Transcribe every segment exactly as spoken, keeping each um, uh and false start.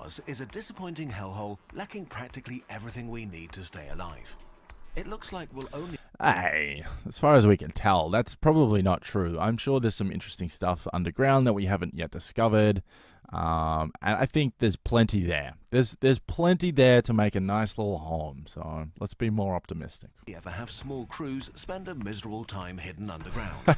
Mars is a disappointing hellhole lacking practically everything we need to stay alive. It looks like we'll only... Hey, as far as we can tell, that's probably not true. I'm sure there's some interesting stuff underground that we haven't yet discovered. Um, and I think there's plenty there. There's there's plenty there to make a nice little home. So let's be more optimistic. We ever have small crews spend a miserable time hidden underground.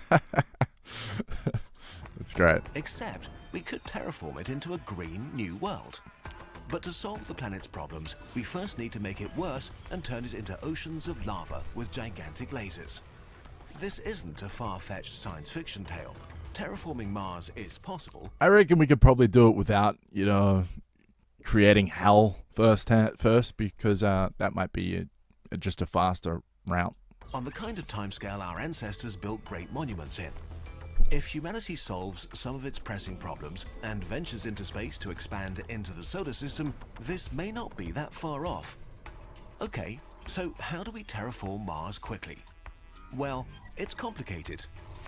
That's great. Except we could terraform it into a green new world. But to solve the planet's problems, we first need to make it worse and turn it into oceans of lava with gigantic lasers. This isn't a far-fetched science fiction tale. Terraforming Mars is possible. I reckon we could probably do it without, you know, creating hell first, first because uh, that might be a, a, just a faster route. On the kind of timescale our ancestors built great monuments in. If humanity solves some of its pressing problems and ventures into space to expand into the solar system, this may not be that far off. Okay, so how do we terraform Mars quickly? Well, it's complicated.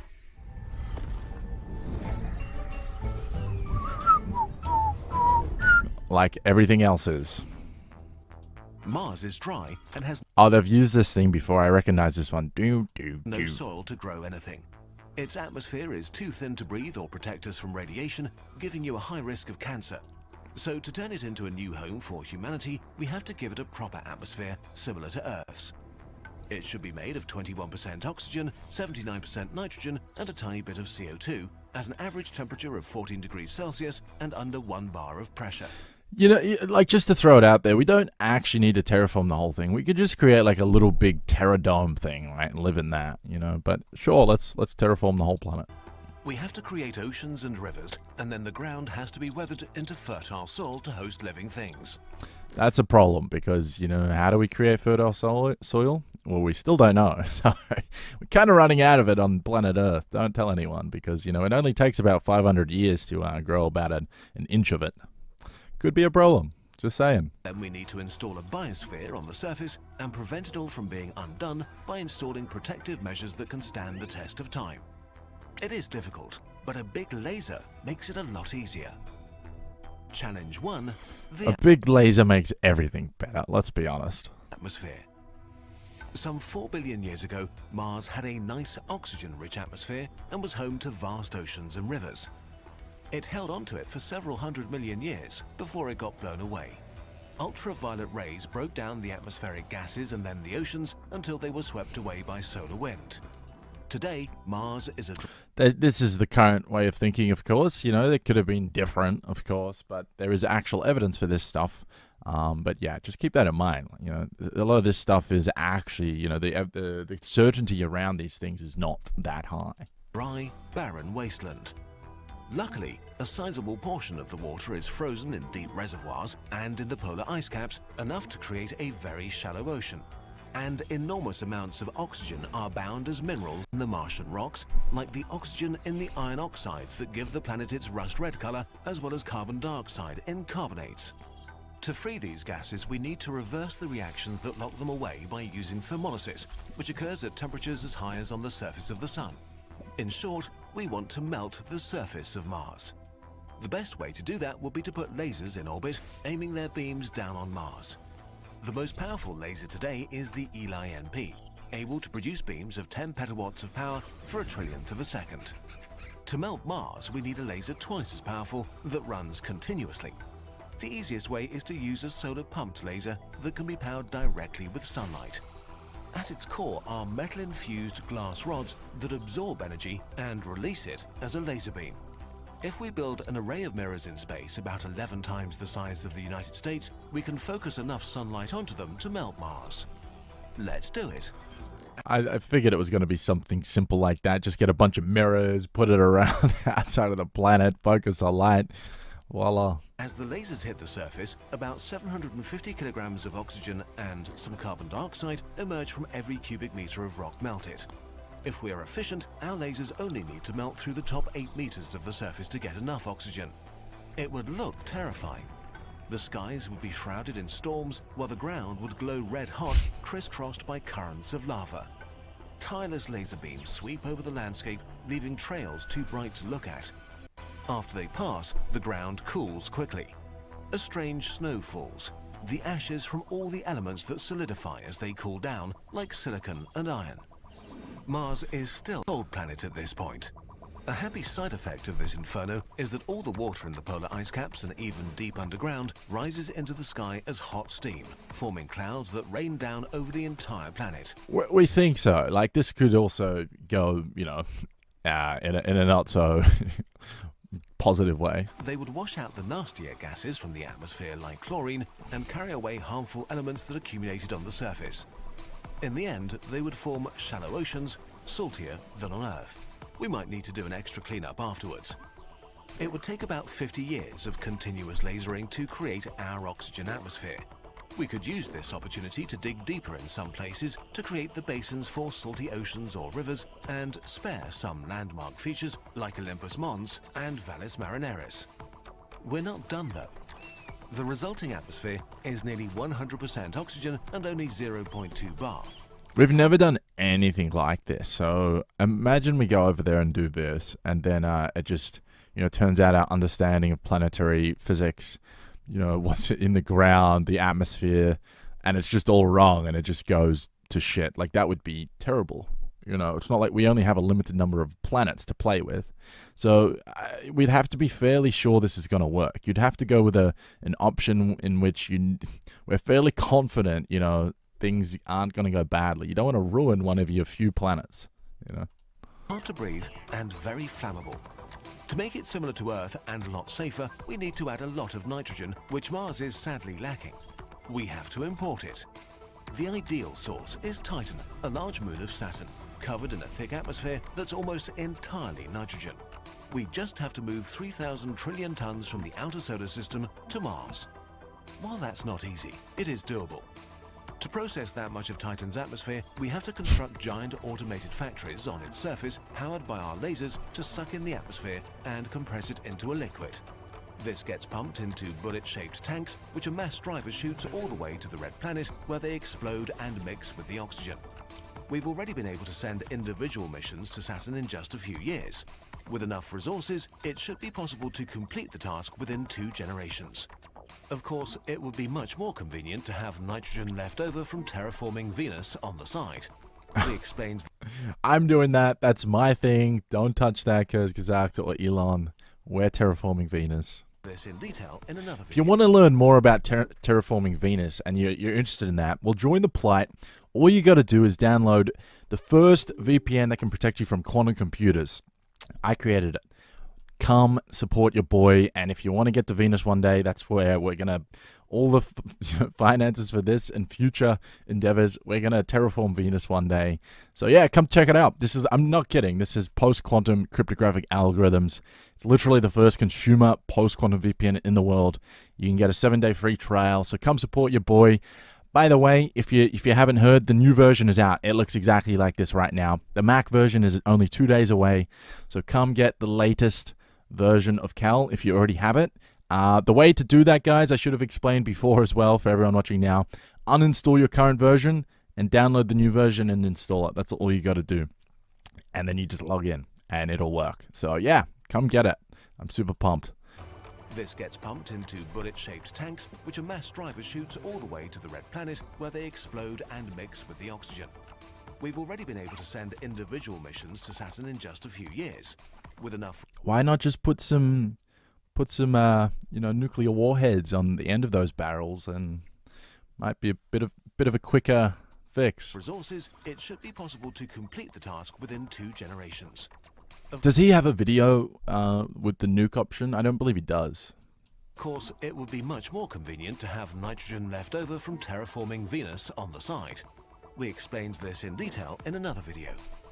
Like everything else is. Mars is dry and has Oh, they've used this thing before. I recognize this one. Do, do, no do. soil to grow anything. Its atmosphere is too thin to breathe or protect us from radiation, giving you a high risk of cancer. So to turn it into a new home for humanity, we have to give it a proper atmosphere similar to Earth's. It should be made of twenty-one percent oxygen, seventy-nine percent nitrogen, and a tiny bit of C O two, at an average temperature of fourteen degrees Celsius and under one bar of pressure. You know, like, just to throw it out there, we don't actually need to terraform the whole thing. We could just create like a little big terradome thing, right, and live in that, you know. But sure, let's let's terraform the whole planet. We have to create oceans and rivers, and then the ground has to be weathered into fertile soil to host living things. That's a problem because, you know, how do we create fertile soil? Well, we still don't know. So we're kind of running out of it on planet Earth. Don't tell anyone because, you know, it only takes about five hundred years to uh, grow about an, an inch of it. Could be a problem. Just saying. Then we need to install a biosphere on the surface and prevent it all from being undone by installing protective measures that can stand the test of time. It is difficult, but a big laser makes it a lot easier. Challenge one, the A big laser makes everything better, let's be honest. atmosphere. Some four billion years ago, Mars had a nice oxygen-rich atmosphere and was home to vast oceans and rivers. It held onto it for several hundred million years before it got blown away. Ultraviolet rays broke down the atmospheric gases and then the oceans until they were swept away by solar wind. Today, Mars is a... Th- This is the current way of thinking, of course. You know, it could have been different, of course, but there is actual evidence for this stuff. Um, but yeah, just keep that in mind. You know, a lot of this stuff is actually, you know, the, the, the certainty around these things is not that high. dry, barren wasteland. Luckily, a sizable portion of the water is frozen in deep reservoirs and in the polar ice caps, enough to create a very shallow ocean. And enormous amounts of oxygen are bound as minerals in the Martian rocks, like the oxygen in the iron oxides that give the planet its rust-red color, as well as carbon dioxide in carbonates. To free these gases, we need to reverse the reactions that lock them away by using thermolysis, which occurs at temperatures as high as on the surface of the Sun. In short, we want to melt the surface of Mars. The best way to do that would be to put lasers in orbit, aiming their beams down on Mars. The most powerful laser today is the Eli N P, able to produce beams of ten petawatts of power for a trillionth of a second. To melt Mars, we need a laser twice as powerful that runs continuously. The easiest way is to use a solar-pumped laser that can be powered directly with sunlight. At its core are metal-infused glass rods that absorb energy and release it as a laser beam. If we build an array of mirrors in space about eleven times the size of the United States, we can focus enough sunlight onto them to melt Mars. Let's do it. I, I figured it was going to be something simple like that. Just get a bunch of mirrors, put it around outside of the planet, focus the light. Voila. As the lasers hit the surface, about seven hundred fifty kilograms of oxygen and some carbon dioxide emerge from every cubic meter of rock melted. If we are efficient, our lasers only need to melt through the top eight meters of the surface to get enough oxygen. It would look terrifying. The skies would be shrouded in storms, while the ground would glow red hot, crisscrossed by currents of lava. Tireless laser beams sweep over the landscape, leaving trails too bright to look at. After they pass, the ground cools quickly. a strange snow falls, the ashes from all the elements that solidify as they cool down, like silicon and iron. Mars is still a cold planet at this point. A happy side effect of this inferno is that all the water in the polar ice caps and even deep underground rises into the sky as hot steam, forming clouds that rain down over the entire planet. We, we think so. Like, this could also go, you know, uh, in, a, in a not so positive way. They would wash out the nastier gases from the atmosphere like chlorine and carry away harmful elements that accumulated on the surface. In the end, they would form shallow oceans, saltier than on Earth. We might need to do an extra cleanup afterwards. It would take about fifty years of continuous lasering to create our oxygen atmosphere. We could use this opportunity to dig deeper in some places to create the basins for salty oceans or rivers and spare some landmark features like Olympus Mons and Valles Marineris. We're not done though. The resulting atmosphere is nearly one hundred percent oxygen and only zero point two bar. We've never done anything like this, so imagine we go over there and do this, and then uh, it just, you know, turns out our understanding of planetary physics, you know, what's in the ground, the atmosphere, and it's just all wrong, and it just goes to shit. Like, that would be terrible. You know, it's not like we only have a limited number of planets to play with. So uh, we'd have to be fairly sure this is going to work. You'd have to go with a an option in which you we're fairly confident, you know, things aren't going to go badly. You don't want to ruin one of your few planets, you know. Hard to breathe and very flammable. To make it similar to Earth and a lot safer, we need to add a lot of nitrogen, which Mars is sadly lacking. We have to import it. The ideal source is Titan, a large moon of Saturn, covered in a thick atmosphere that's almost entirely nitrogen. We just have to move three thousand trillion tons from the outer solar system to Mars. While that's not easy, it is doable. To process that much of Titan's atmosphere, we have to construct giant automated factories on its surface powered by our lasers to suck in the atmosphere and compress it into a liquid. This gets pumped into bullet-shaped tanks, which a mass driver shoots all the way to the red planet, where they explode and mix with the oxygen. We've already been able to send individual missions to Saturn in just a few years. With enough resources, it should be possible to complete the task within two generations. Of course, it would be much more convenient to have nitrogen left over from terraforming Venus on the side. He explains... I'm doing that. That's my thing. Don't touch that, Kurzgesagt or Elon. We're terraforming Venus. This in detail in another video. If you want to learn more about ter terraforming Venus and you're, you're interested in that, well, join the plight. All you got to do is download the first V P N that can protect you from quantum computers. I created it. Come support your boy, and if you want to get to Venus one day, that's where we're gonna all the f finances for this and future endeavors. We're gonna terraform Venus one day. So yeah, come check it out. This is I'm not kidding. This is post-quantum cryptographic algorithms. It's literally the first consumer post-quantum V P N in the world. You can get a seven-day free trial. So come support your boy. By the way, if you if you haven't heard, the new version is out. It looks exactly like this right now. The Mac version is only two days away. So come get the latest version of Cal if you already have it. Uh, the way to do that, guys, I should have explained before as well for everyone watching now. Uninstall your current version and download the new version and install it. That's all you got to do. And then you just log in and it'll work. So yeah, come get it. I'm super pumped. This gets pumped into bullet-shaped tanks, which a mass driver shoots all the way to the red planet, where they explode and mix with the oxygen. We've already been able to send individual missions to Saturn in just a few years. With enough... Why not just put some, put some, uh, you know, nuclear warheads on the end of those barrels, and might be a bit of, bit of a quicker fix. Resources, it should be possible to complete the task within two generations. Of does he have a video uh, with the nuke option? I don't believe he does. Of course, it would be much more convenient to have nitrogen left over from terraforming Venus on the side. We explained this in detail in another video.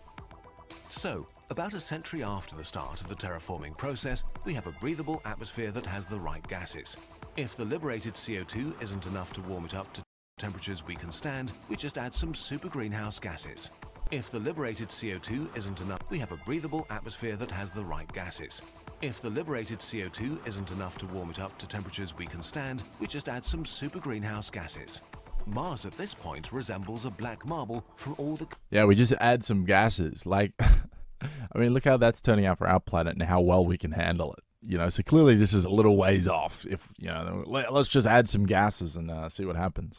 So, about a century after the start of the terraforming process, we have a breathable atmosphere that has the right gases. If the liberated C O two isn't enough to warm it up to temperatures we can stand, we just add some super greenhouse gases. If the liberated C O two isn't enough, we have a breathable atmosphere that has the right gases. If the liberated C O two isn't enough to warm it up to temperatures we can stand, we just add some super greenhouse gases. Mars at this point resembles a black marble from all the... Yeah, we just add some gases. Like, I mean, look how that's turning out for our planet and how well we can handle it. you know, so clearly this is a little ways off. If, you know, let, let's just add some gases and uh, see what happens.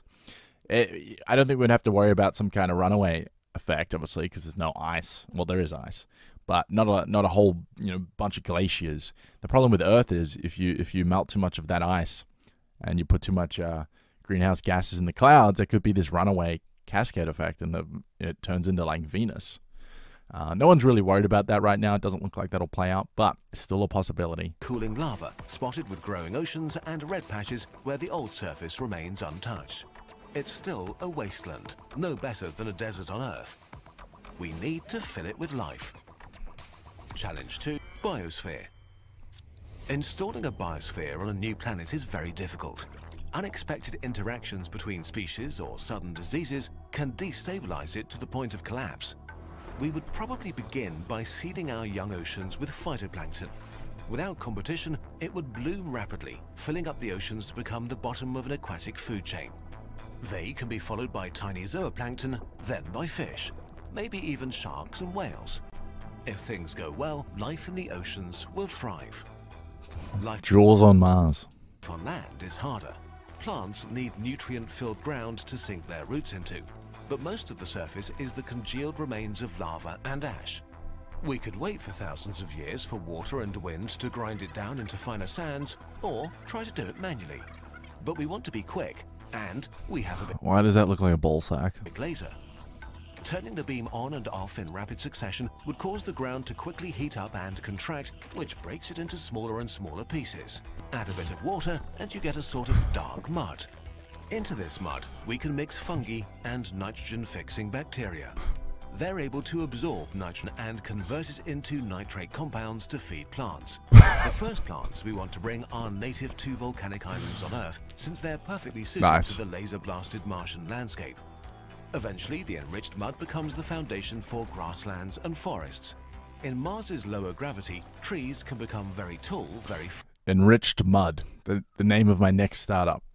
It, I don't think we'd have to worry about some kind of runaway effect, obviously, because there's no ice. Well, there is ice, but not a not a whole, you know, bunch of glaciers. The problem with Earth is if you if you melt too much of that ice and you put too much uh, greenhouse gases in the clouds, there could be this runaway cascade effect, and the, it turns into like Venus. Uh, no one's really worried about that right now. It doesn't look like that'll play out, but it's still a possibility. Cooling lava, spotted with growing oceans and red patches where the old surface remains untouched. It's still a wasteland, no better than a desert on Earth. We need to fill it with life. Challenge two, biosphere. Installing a biosphere on a new planet is very difficult. Unexpected interactions between species or sudden diseases can destabilize it to the point of collapse. We would probably begin by seeding our young oceans with phytoplankton. Without competition, it would bloom rapidly, filling up the oceans to become the bottom of an aquatic food chain. They can be followed by tiny zooplankton, then by fish, maybe even sharks and whales. If things go well, life in the oceans will thrive. Life Jaws on Mars. on land is harder. Plants need nutrient-filled ground to sink their roots into, but most of the surface is the congealed remains of lava and ash. We could wait for thousands of years for water and wind to grind it down into finer sands, or try to do it manually. But we want to be quick, and we have a Why does that look like a ball sack? big laser. Turning the beam on and off in rapid succession would cause the ground to quickly heat up and contract, which breaks it into smaller and smaller pieces. Add a bit of water and you get a sort of dark mud. Into this mud, we can mix fungi and nitrogen-fixing bacteria. They're able to absorb nitrogen and convert it into nitrate compounds to feed plants. The first plants we want to bring are native to volcanic islands on Earth, since they're perfectly suited Nice. to the laser-blasted Martian landscape. Eventually, the enriched mud becomes the foundation for grasslands and forests. In Mars's lower gravity, trees can become very tall very Enriched Mud. The, the name of my next startup.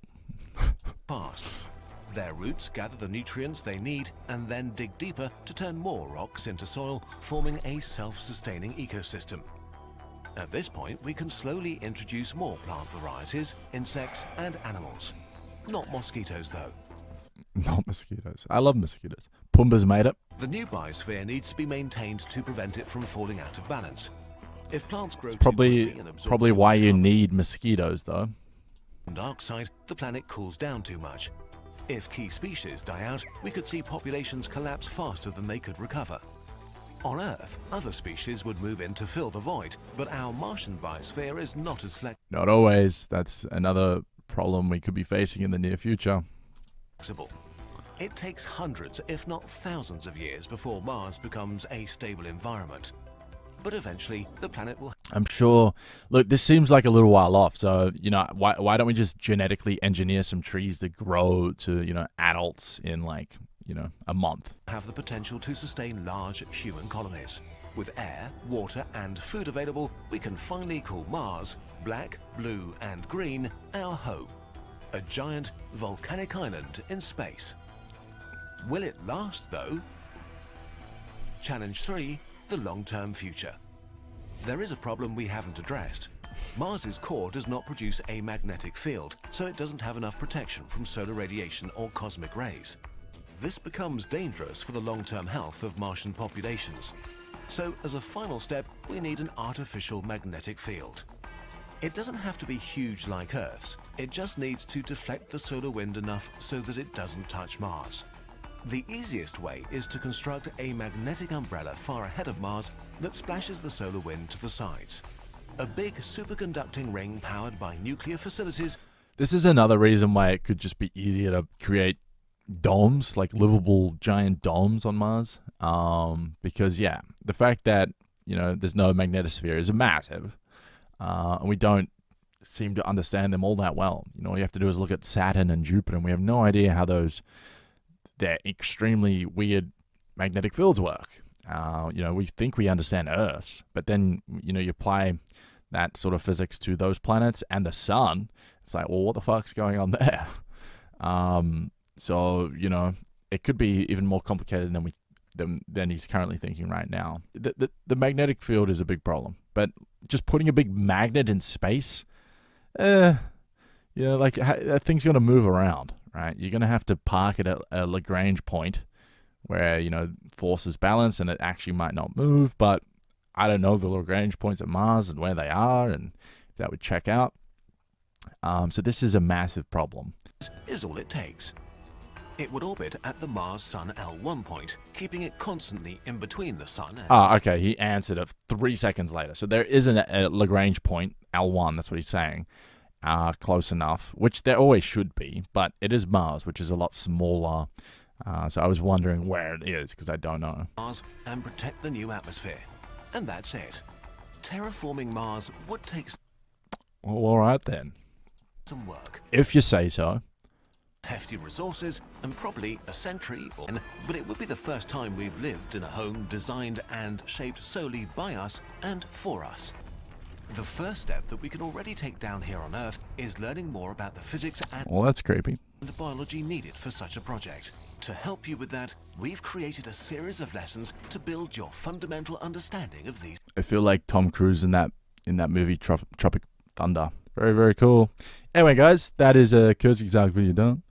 fast. Their roots gather the nutrients they need and then dig deeper to turn more rocks into soil, forming a self-sustaining ecosystem. At this point, we can slowly introduce more plant varieties, insects, and animals. Not mosquitoes, though. Not mosquitoes. I love mosquitoes. Pumbaa's made it. The new biosphere needs to be maintained to prevent it from falling out of balance. If plants grow too Probably, quickly and absorb probably too why much you carbon need mosquitoes, though. dioxide, the planet cools down too much. If key species die out, we could see populations collapse faster than they could recover. On Earth, other species would move in to fill the void, but our Martian biosphere is not as Not always. That's another problem we could be facing in the near future. flexible. It takes hundreds, if not thousands of years before Mars becomes a stable environment. But eventually, the planet will I'm sure. Look, this seems like a little while off. So, you know, why why don't we just genetically engineer some trees to grow to, you know, adults in like, you know, a month? have the potential to sustain large human colonies. With air, water, and food available, we can finally call Mars, black, blue, and green, our home. A giant volcanic island in space. Will it last, though? Challenge three, the long-term future. There is a problem we haven't addressed. Mars's core does not produce a magnetic field, so it doesn't have enough protection from solar radiation or cosmic rays. This becomes dangerous for the long-term health of Martian populations. So, as a final step, we need an artificial magnetic field. It doesn't have to be huge like Earth's, it just needs to deflect the solar wind enough so that it doesn't touch Mars. The easiest way is to construct a magnetic umbrella far ahead of Mars that splashes the solar wind to the sides. A big superconducting ring powered by nuclear facilities. This is another reason why it could just be easier to create domes, like livable giant domes on Mars. Um, because, yeah, the fact that, you know, there's no magnetosphere is massive. Uh, and we don't seem to understand them all that well. You know, all you have to do is look at Saturn and Jupiter, and we have no idea how those, their extremely weird magnetic fields work. Uh, you know, we think we understand Earth's, but then, you know, you apply that sort of physics to those planets and the sun. It's like, well, what the fuck's going on there? Um, so, you know, it could be even more complicated than we than, than he's currently thinking right now. The, the, the magnetic field is a big problem. but just putting a big magnet in space, eh, you know, like that thing's going to move around, right? You're going to have to park it at a Lagrange point where, you know, forces balance and it actually might not move, but I don't know the Lagrange points at Mars and where they are and if that would check out. Um, so this is a massive problem. Is all it takes. It would orbit at the Mars-Sun L one point, keeping it constantly in between the Sun and... Ah, okay, he answered it three seconds later. So there is an, a Lagrange point, L one, that's what he's saying. Uh, close enough, which there always should be, but it is Mars, which is a lot smaller. Uh, so I was wondering where it is, because I don't know. Mars and protect the new atmosphere. And that's it. Terraforming Mars would take Well, all right then. some work. If you say so. Hefty resources and probably a century, or, but it would be the first time we've lived in a home designed and shaped solely by us and for us. The first step that we can already take down here on Earth is learning more about the physics and Well, that's creepy. biology needed for such a project. To help you with that, we've created a series of lessons to build your fundamental understanding of these. I feel like Tom Cruise in that in that movie Trop Tropic Thunder. Very, very cool. Anyway, guys, that is a Kurzgesagt video done.